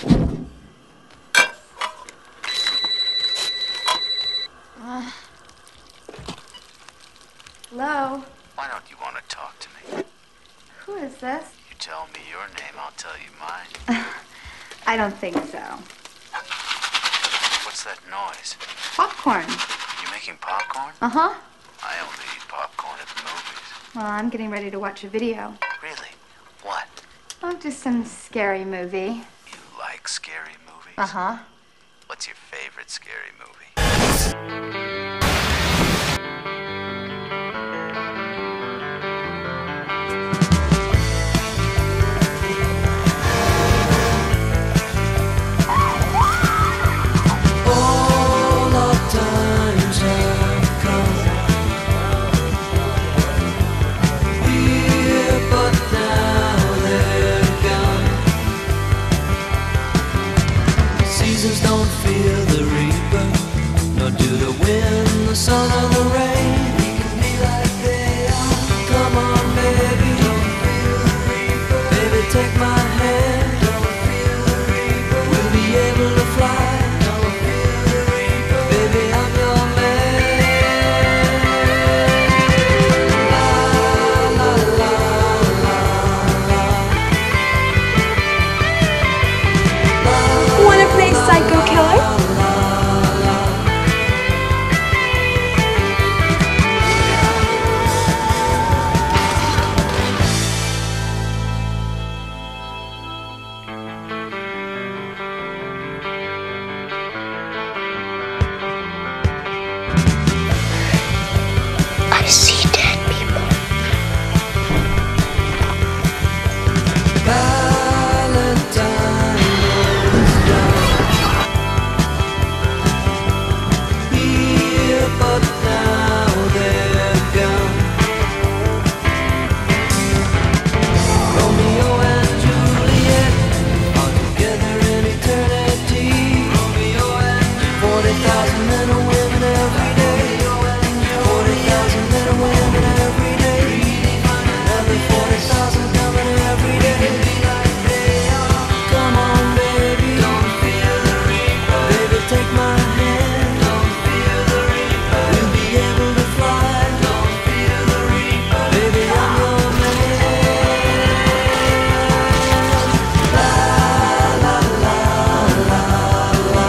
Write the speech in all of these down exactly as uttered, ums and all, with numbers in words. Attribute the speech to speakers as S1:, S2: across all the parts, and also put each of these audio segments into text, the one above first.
S1: Uh, hello?
S2: Why don't you want to talk to me?
S1: Who is this?
S2: You tell me your name, I'll tell you mine.
S1: I don't think so.
S2: What's that noise?
S1: Popcorn.
S2: You making popcorn?
S1: Uh-huh.
S2: I only eat popcorn at the movies.
S1: Well, I'm getting ready to watch a video.
S2: Really? What?
S1: Oh, just some scary movie.
S2: You like scary movies?
S1: Uh-huh.
S2: What's your favorite scary movie?
S3: Seasons don't feel the reaper, nor do the wind, the sun, or the rain. We can be like they are. Come on, baby, don't feel the reaper. Baby, take my hand, don't feel the reaper. We'll be able to fly, don't feel the reaper. Baby, I'm your man. La, la, la, la, la.
S4: Wanna play Psycho Killer?
S5: I see dead people.
S3: Valentine is done here, but now they're gone. Romeo and Juliet are together in eternity. Romeo and forty thousand men and women every day. Forty thousand men and women every day. Another forty thousand coming every day. Come on, baby, don't feel the reaper. Baby, take my hand, don't feel the reaper. We'll be able to fly, don't feel the reaper. Baby, I'm your man. La la la la la.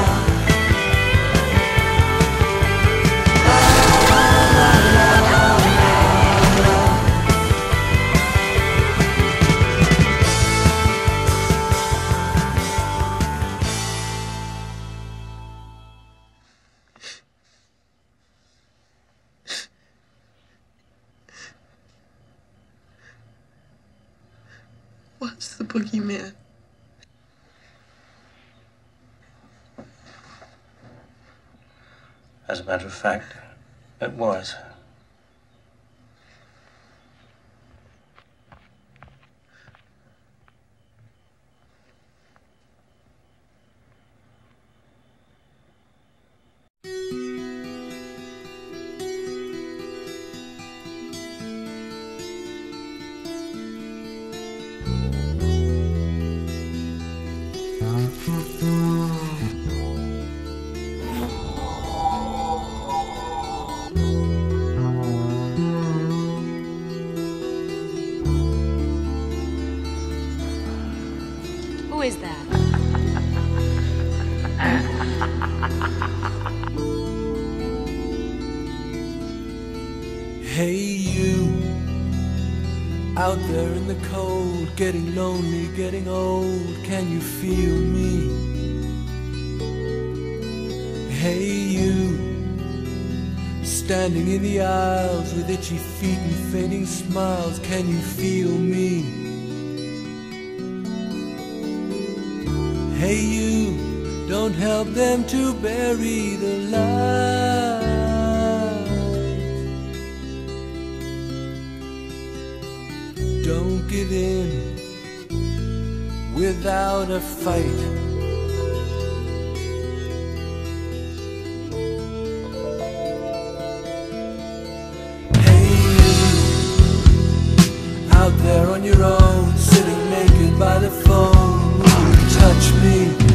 S6: What's the boogeyman?
S7: As a matter of fact, it was.
S4: Who is that?
S3: Hey you, out there in the cold, getting lonely, getting old, can you feel me? Hey you, standing in the aisles with itchy feet and fading smiles, can you feel me? Hey you, don't help them to bury the light. Don't give in without a fight. Hey you, out there on your own, sitting naked by the phone, will you touch me?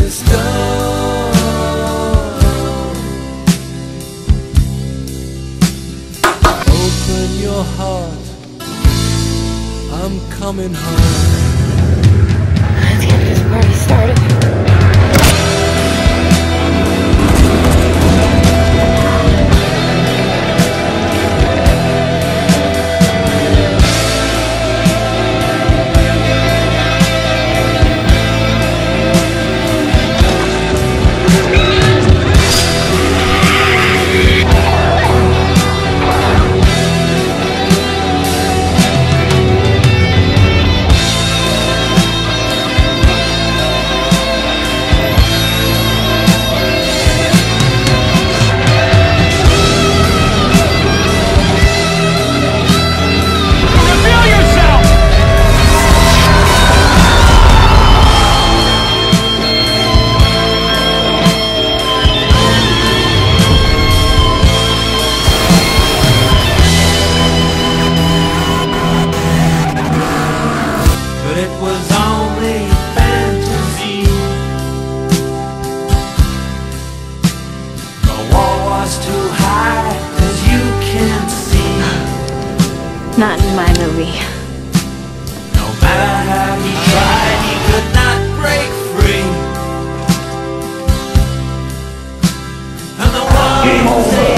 S3: is done. Open your heart, I'm coming home.
S4: Let's get this party started.
S3: It was only fantasy. The wall was too high, as you can see.
S4: Not in my movie.
S3: No matter how he tried, he could not break free. And the world